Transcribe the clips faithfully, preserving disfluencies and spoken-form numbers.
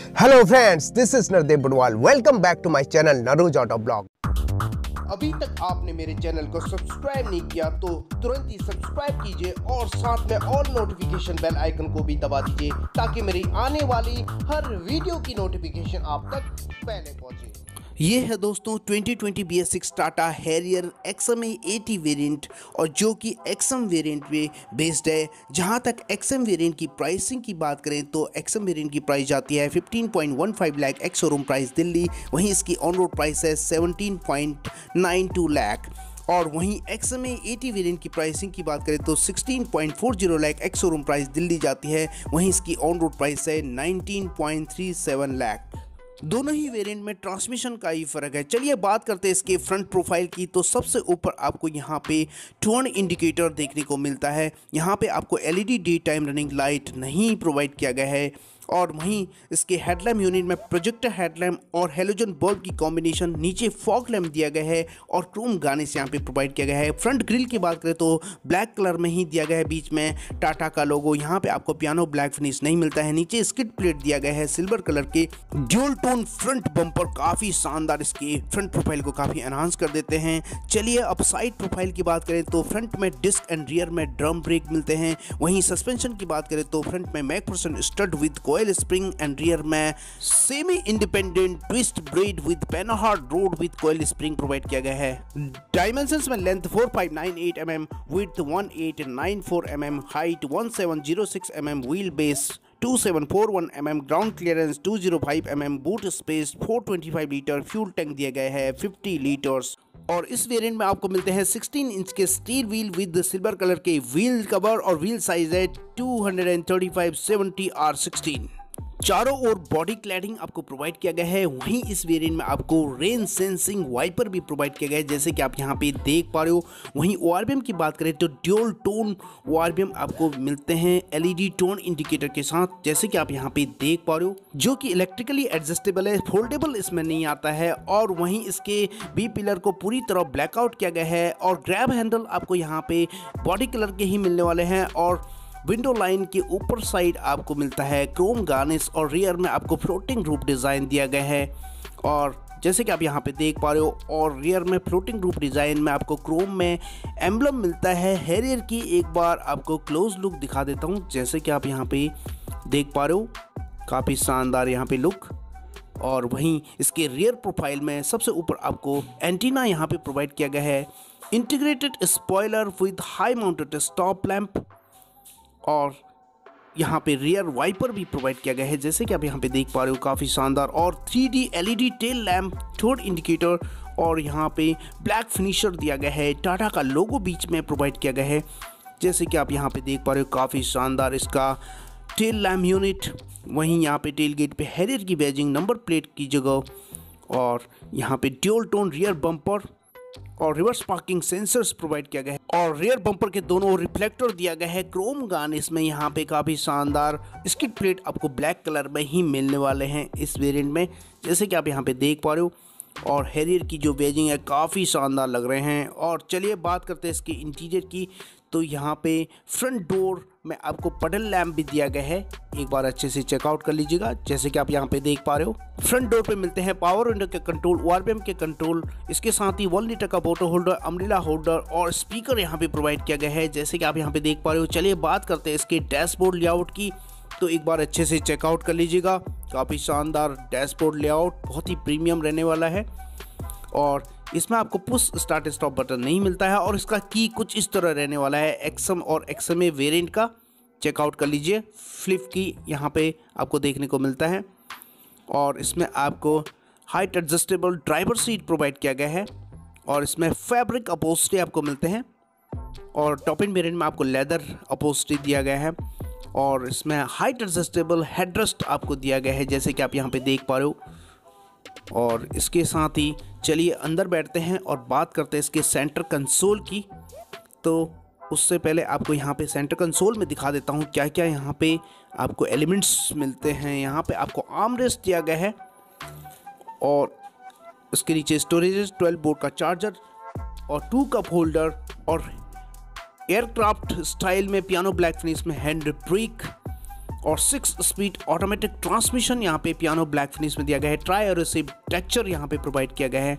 Hello friends, this is Nardev Budwal. Welcome back to my channel Narooj Auto Blog. अभी तक आपने मेरे channel को सब्सक्राइब नहीं किया तो तुरंत ही सब्सक्राइब कीजिए और साथ में ऑल नोटिफिकेशन बेल आइकन को भी दबा दीजिए ताकि मेरी आने वाली हर वीडियो की नोटिफिकेशन आप तक पहले पहुंचे। ये है दोस्तों twenty twenty B S six Tata Harrier XM AT variant और जो कि एक्सएम वेरिएंट पे बेस्ड है। जहां तक एक्सएम वेरिएंट की प्राइसिंग की बात करें तो एक्सएम वेरिएंट की प्राइस जाती है fifteen point one five lakh ex showroom price Delhi, वहीं इसकी ऑन रोड प्राइस है seventeen point nine two lakh. और वहीं एक्सएम एटी वेरिएंट की प्राइसिंग की बात करें तो sixteen point four zero lakh ex showroom price Delhi जाती है, वहीं इसकी ऑन रोड प्राइस है nineteen point three seven lakh. दोनों ही वेरिएंट में ट्रांसमिशन का ही फ़र्क है। चलिए बात करते हैं इसके फ्रंट प्रोफाइल की। तो सबसे ऊपर आपको यहाँ पे टर्न इंडिकेटर देखने को मिलता है। यहाँ पे आपको LED day time running light नहीं प्रोवाइड किया गया है। और वहीं इसके हेडलैम्प यूनिट में प्रोजेक्टर हेडलैम्प और हेलोजन बल्ब की कॉम्बिनेशन, नीचे फॉग लैम्प दिया गया है और क्रोम गार्निश यहाँ पे प्रोवाइड किया गया है। फ्रंट ग्रिल की बात करें तो ब्लैक कलर में ही दिया गया है, बीच में टाटा का लोगो। यहाँ पे आपको पियानो ब्लैक फिनिश नहीं मिलता है। नीचे स्किड प्लेट दिया गया है सिल्वर कलर के। ड्यूल टोन फ्रंट बम्पर काफ़ी शानदार इसके फ्रंट प्रोफाइल को काफ़ी एनहांस कर देते हैं। चलिए अब साइड प्रोफाइल की बात करें तो फ्रंट में डिस्क एंड रियर में ड्रम ब्रेक मिलते हैं। वहीं सस्पेंशन की बात करें तो फ्रंट में MacPherson strut with coil spring and rear में semi independent twist blade with Panhard rod with coil spring provide किया गया है। डायमेंशंस में length four five nine eight M M, width one eight nine four M M, height one seven zero six M M, wheel base two seven four one M M, ground clearance two zero five M M, boot space four twenty five litre, fuel tank दिया गया है fifty litres. और इस variant में आपको मिलते हैं sixteen inch के steel wheel with silver colour के व्हील कवर और व्हील साइज है two thirty five seventy R sixteen. चारों ओर बॉडी क्लैडिंग आपको प्रोवाइड किया गया है। वहीं इस वेरिएंट में आपको रेन सेंसिंग वाइपर भी प्रोवाइड किया गया है, जैसे कि आप यहाँ पे देख पा रहे हो। वहीं ओआरबीएम की बात करें तो ड्यूल टोन ओआरबीएम आपको मिलते हैं एलईडी टोन इंडिकेटर के साथ, जैसे कि आप यहाँ पे देख पा रहे हो, जो कि इलेक्ट्रिकली एडजस्टेबल है, फोल्डेबल इसमें नहीं आता है। और वहीं इसके बी पिलर को पूरी तरह ब्लैकआउट किया गया है और ग्रैब हैंडल आपको यहाँ पे बॉडी कलर के ही मिलने वाले हैं। और विंडो लाइन के ऊपर साइड आपको मिलता है क्रोम गार्निश और रियर में आपको फ्लोटिंग रूफ डिज़ाइन दिया गया है। और जैसे कि आप यहाँ पे देख पा रहे हो, और रियर में फ्लोटिंग रूफ डिज़ाइन में आपको क्रोम में एम्बलम मिलता है हैरियर की। एक बार आपको क्लोज लुक दिखा देता हूँ, जैसे कि आप यहाँ पे देख पा रहे हो, काफ़ी शानदार यहाँ पे लुक। और वहीं इसके रियर प्रोफाइल में सबसे ऊपर आपको एंटीना यहाँ पे प्रोवाइड किया गया है, integrated spoiler with high mounted stop lamp. और यहाँ पे रियर वाइपर भी प्रोवाइड किया गया है, जैसे कि आप यहाँ पे देख पा रहे हो, काफ़ी शानदार। और three D LED tail lamp, third indicator और यहाँ पे ब्लैक फिनिशर दिया गया है। टाटा का लोगो बीच में प्रोवाइड किया गया है, जैसे कि आप यहाँ पे देख पा रहे हो, काफ़ी शानदार इसका टेल लैम्प यूनिट। वहीं यहाँ पे टेल गेट पे हैरियर की बैजिंग नंबर प्लेट की जगह। और यहाँ पे ड्यूल टोन रियर बम्पर और रिवर्स पार्किंग सेंसर्स प्रोवाइड किया गया है। और रियर बम्पर के दोनों रिफ्लेक्टर दिया गया है क्रोम गार्निश में। यहाँ पे काफ़ी शानदार स्किड प्लेट आपको ब्लैक कलर में ही मिलने वाले हैं इस वेरिएंट में, जैसे कि आप यहाँ पे देख पा रहे हो। और हैरियर की जो बैजिंग है काफ़ी शानदार लग रहे हैं। और चलिए बात करते हैं इसके इंटीरियर की। तो यहाँ पे फ्रंट डोर में आपको पडल लैम्प भी दिया गया है, एक बार अच्छे से चेकआउट कर लीजिएगा, जैसे कि आप यहाँ पे देख पा रहे हो। फ्रंट डोर पे मिलते हैं पावर विंडो के कंट्रोल, ओआरबीएम के कंट्रोल, इसके साथ ही वन लीटर का बोटल होल्डर, अम्ब्रेला होल्डर और स्पीकर यहाँ पे प्रोवाइड किया गया है, जैसे कि आप यहाँ पे देख पा रहे हो। चलिए बात करते हैं इसके डैशबोर्ड लेआउट की। तो एक बार अच्छे से चेकआउट कर लीजिएगा, काफ़ी शानदार डैशबोर्ड लेआउट, बहुत ही प्रीमियम रहने वाला है। और इसमें आपको पुश स्टार्ट स्टॉप बटन नहीं मिलता है। और इसका की कुछ इस तरह रहने वाला है, एक्सएम और एक्सएम ए वेरिएंट का। चेकआउट कर लीजिए, फ्लिप की यहाँ पे आपको देखने को मिलता है। और इसमें आपको height adjustable driver seat provide किया गया है। और इसमें फैब्रिक अपहोल्स्ट्री आपको मिलते हैं। और टॉप एंड वेरिएंट में आपको लेदर अपहोल्स्ट्री दिया गया है। और इसमें हाइट एडजस्टेबल हेडरेस्ट आपको दिया गया है, जैसे कि आप यहाँ पे देख पा रहे हो। और इसके साथ ही चलिए अंदर बैठते हैं और बात करते हैं इसके सेंटर कंसोल की। तो उससे पहले आपको यहाँ पे सेंटर कंसोल में दिखा देता हूँ क्या क्या यहाँ पे आपको एलिमेंट्स मिलते हैं। यहाँ पे आपको आर्म रेस्ट दिया गया है और उसके नीचे स्टोरेज, ट्वेल्व वोल्ट का चार्जर और टू कप होल्डर और एयरक्राफ्ट स्टाइल में पियानो ब्लैक फिनिश में हैंड ब्रेक और सिक्स स्पीड ऑटोमेटिक ट्रांसमिशन यहाँ पे पियानो ब्लैक फिनिश में दिया गया है। ट्राई एरोसिव टेक्सचर यहाँ पे प्रोवाइड किया गया है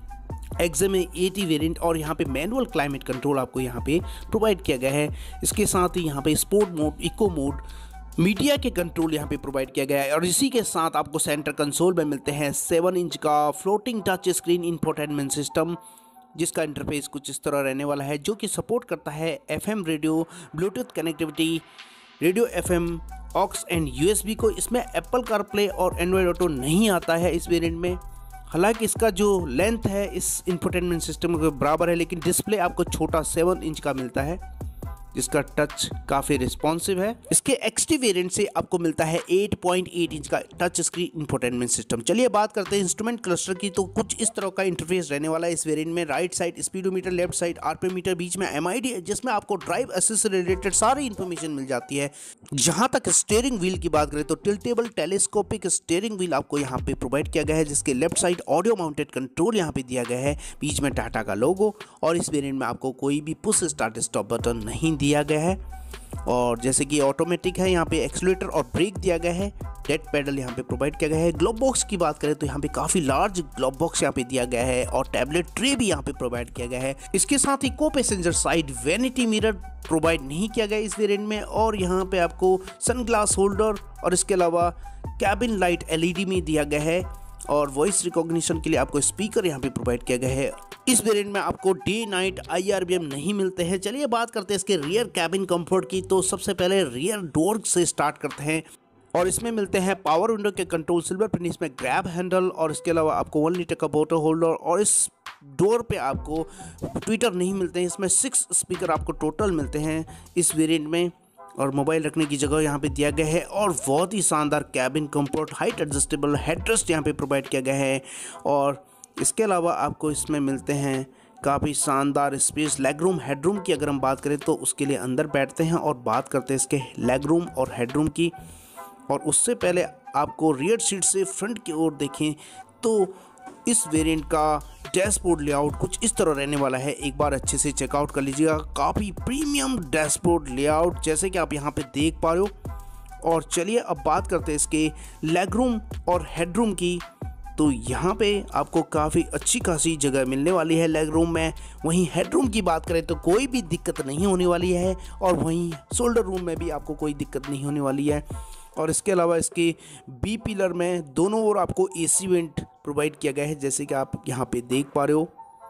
एक्सएम एटी वेरिएंट, और यहाँ पे मैनुअल क्लाइमेट कंट्रोल आपको यहाँ पे प्रोवाइड किया गया है। इसके साथ ही यहाँ पे sport mode, eco mode, media के कंट्रोल यहाँ पे प्रोवाइड किया गया है। और इसी के साथ आपको सेंटर कंसोल में मिलते हैं सेवन इंच का floating touch screen infotainment system, जिसका इंटरफेस कुछ इस तरह रहने वाला है, जो कि सपोर्ट करता है FM radio, Bluetooth connectivity, radio FM, aux and USB को। इसमें एप्पल कारप्ले और एंड्रॉयड ऑटो नहीं आता है इस वेरिएंट में। हालांकि इसका जो लेंथ है इस इंफोटेनमेंट सिस्टम के बराबर है, लेकिन डिस्प्ले आपको छोटा सेवन इंच का मिलता है, जिसका टच काफ़ी रिस्पॉन्सिव है। इसके एक्सटी वेरिएंट से आपको मिलता है एट पॉइंट एट इंच का टच स्क्रीन इंफोटेनमेंट सिस्टम। चलिए बात करते हैं इंस्ट्रूमेंट क्लस्टर की। तो कुछ इस तरह का इंटरफेस रहने वाला है इस वेरिएंट में। Right side speedometer, left side RPM meter, बीच में एमआईडी है, जिसमें आपको ड्राइव असिस्ट से रिलेटेड सारी इन्फॉर्मेशन मिल जाती है। जहां तक स्टीयरिंग व्हील की बात करें तो टिल्टेबल टेलीस्कोपिक स्टीयरिंग व्हील आपको यहाँ पे प्रोवाइड किया गया है, जिसके left side audio mounted control यहाँ पे दिया गया है, बीच में टाटा का लोगो। और इस वेरिएंट में आपको कोई भी पुश स्टार्ट स्टॉप बटन नहीं दिया गया है। और जैसे कि ऑटोमेटिक है, यहाँ पे एक्सीलरेटर और ब्रेक दिया गया है। डेड पेडल यहाँ पे प्रोवाइड किया गया है। ग्लोब बॉक्स की बात करें तो यहाँ पे काफ़ी लार्ज ग्लोब बॉक्स यहाँ पे दिया गया है, और टैबलेट ट्रे भी यहाँ पे प्रोवाइड किया गया है। इसके साथ ही co passenger side vanity mirror provide नहीं किया गया इस वेरिएंट में। और यहाँ पे आपको सनग्लास होल्डर और इसके अलावा कैबिन लाइट एलईडी में दिया गया है, और वॉइस रिकॉग्निशन के लिए आपको स्पीकर यहाँ पे प्रोवाइड किया गया है। इस वेरिएंट में आपको डे नाइट आईआरबीएम नहीं मिलते हैं। चलिए बात करते हैं इसके रियर कैबिन कंफर्ट की। तो सबसे पहले रियर डोर से स्टार्ट करते हैं, और इसमें मिलते हैं पावर विंडो के कंट्रोल, सिल्वर फिनिश में ग्रैब हैंडल, और इसके अलावा आपको वन लीटर का बोतल होल्डर। और इस डोर पे आपको ट्विटर नहीं मिलते हैं। इसमें सिक्स स्पीकर आपको टोटल मिलते हैं इस वेरिएंट में, और मोबाइल रखने की जगह यहाँ पे दिया गया है। और बहुत ही शानदार cabin comfort, height adjustable headrest यहाँ पे प्रोवाइड किया गया है। और इसके अलावा आपको इसमें मिलते हैं काफ़ी शानदार स्पेस। लेगरूम हेडरूम की अगर हम बात करें तो उसके लिए अंदर बैठते हैं और बात करते हैं इसके लेगरूम और हेडरूम की। और उससे पहले आपको रियर सीट से फ्रंट की ओर देखें तो इस वेरिएंट का डैशबोर्ड लेआउट कुछ इस तरह रहने वाला है। एक बार अच्छे से चेकआउट कर लीजिएगा। काफ़ी प्रीमियम डैशबोर्ड लेआउट जैसे कि आप यहाँ पे देख पा रहे हो। और चलिए अब बात करते हैं इसके लेगरूम और हेडरूम की। तो यहाँ पे आपको काफ़ी अच्छी खासी जगह मिलने वाली है लेग रूम में। वहीं हेडरूम की बात करें तो कोई भी दिक्कत नहीं होने वाली है, और वहीं शोल्डर रूम में भी आपको कोई दिक्कत नहीं होने वाली है। और इसके अलावा इसके बी पिलर में दोनों ओर आपको एसी वेंट प्रोवाइड किया गया है, जैसे कि आप यहाँ पे देख पा रहे हो।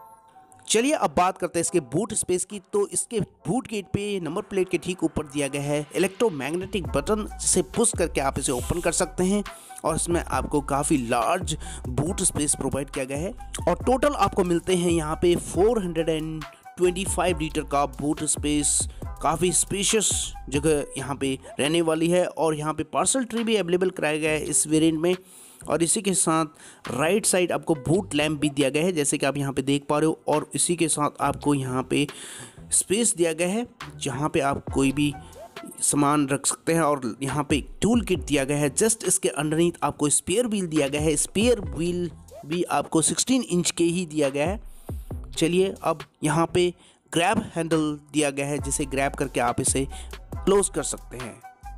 चलिए अब बात करते हैं इसके बूट स्पेस की। तो इसके बूट गेट पे नंबर प्लेट के ठीक ऊपर दिया गया है इलेक्ट्रोमैग्नेटिक बटन, जिसे पुश करके आप इसे ओपन कर सकते हैं। और इसमें आपको काफ़ी लार्ज बूट स्पेस प्रोवाइड किया गया है। और टोटल आपको मिलते हैं यहाँ पे four hundred twenty five litre का बूट स्पेस। काफ़ी स्पेशियस जगह यहाँ पे रहने वाली है। और यहाँ पे पार्सल ट्री भी अवेलेबल कराया गया है इस वेरिएंट में। और इसी के साथ राइट साइड आपको बूट लैंप भी दिया गया है, जैसे कि आप यहाँ पे देख पा रहे हो। और इसी के साथ आपको यहाँ पे स्पेस दिया गया है, जहाँ पे आप कोई भी सामान रख सकते हैं। और यहाँ पे टूल किट दिया गया है। जस्ट इसके अंडरनीथ आपको स्पेयर व्हील दिया गया है। स्पेयर व्हील भी आपको सिक्सटीन इंच के ही दिया गया है। चलिए अब यहाँ पे ग्रैब हैंडल दिया गया है, जिसे ग्रैब करके आप इसे क्लोज कर सकते हैं।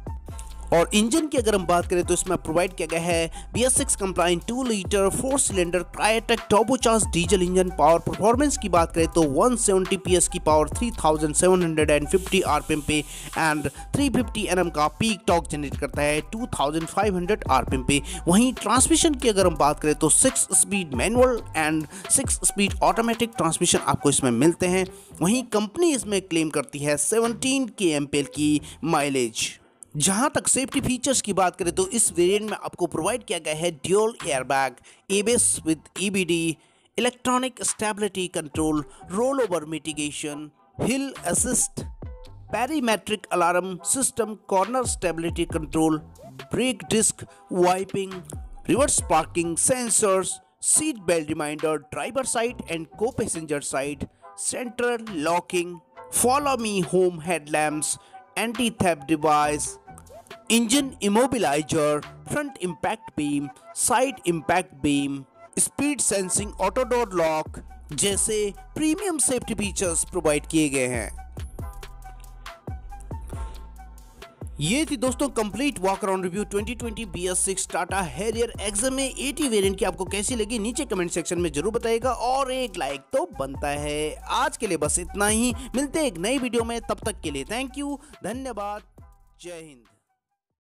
और इंजन की अगर हम बात करें तो इसमें प्रोवाइड किया गया है B S six compliant two litre four cylinder Tritec turbocharge diesel engine. Power performance की बात करें तो वन सेवेंटी पी एस की power three thousand seven hundred fifty RPM पे and three fifty N M peak torque generate करता है two thousand five hundred RPM पे। वहीं ट्रांसमिशन की अगर हम बात करें तो six speed manual and six speed automatic transmission आपको इसमें मिलते हैं। वहीं कंपनी इसमें क्लेम करती है सेवनटीन के एम्पेयर की माइलेज। जहां तक सेफ्टी फीचर्स की बात करें तो इस वेरिएंट में आपको प्रोवाइड किया गया है dual airbag, ABS with EBD, electronic stability control, roll over mitigation, hill assist, perimetric alarm system, corner stability control, brake disc wiping, reverse parking sensors, seat belt reminder, driver side and co passenger side, central locking, follow me home headlamps, anti theft device, engine immobiliser, front impact beam, side impact beam, speed sensing, auto door lock जैसे premium safety features provide किए गए हैं। ये थी दोस्तों complete walk around review twenty twenty B S six Tata Harrier XM AT variant की। आपको कैसी लगी नीचे कमेंट सेक्शन में जरूर बताइएगा और एक लाइक तो बनता है। आज के लिए बस इतना ही, मिलते हैं एक नई वीडियो में, तब तक के लिए थैंक यू, धन्यवाद, जय हिंद।